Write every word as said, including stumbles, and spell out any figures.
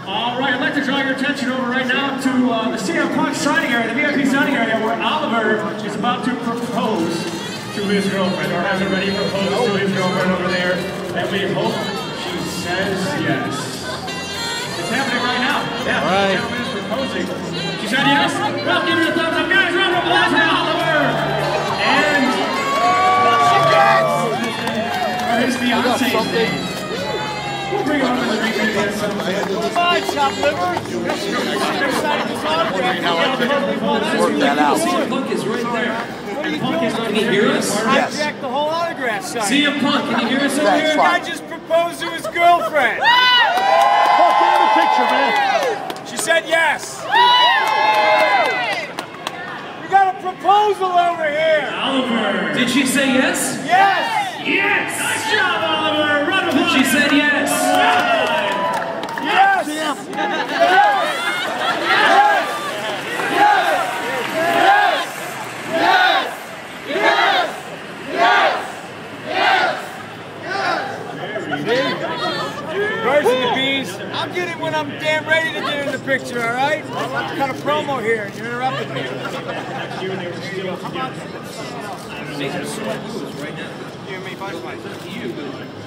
All right, I'd like to draw your attention over right now to uh, the C M Punk signing area, the V I P signing area, where Oliver is about to propose to his girlfriend, or has already proposed to his girlfriend over there, and we hope she says yes. It's happening right now. Yeah, right. The gentleman is proposing. She said yes. Well, give it a thumbs up, guys. Round of applause for Oliver. And for his fiance's name. We'll bring him up in the ring maybe at some point. Come on, chop liver. Work that out. C M Punk is right there. What are you Punk is doing? can he hear us? Yes. Hijack the whole autograph sign. C M Punk, can you hear us over That's here? fine. I just proposed to his girlfriend. Punk, get in the picture, man. She said yes. We got a proposal over here. Oliver. Did she say yes? Yes. Yes! Nice job, Oliver! Run of applause! She said yes! Yes. Yes. Birds and the bees. I'm getting when I'm damn ready to get in the picture, all right? I'm kind of promo here, and you're interrupting me. You and me, bye, bye.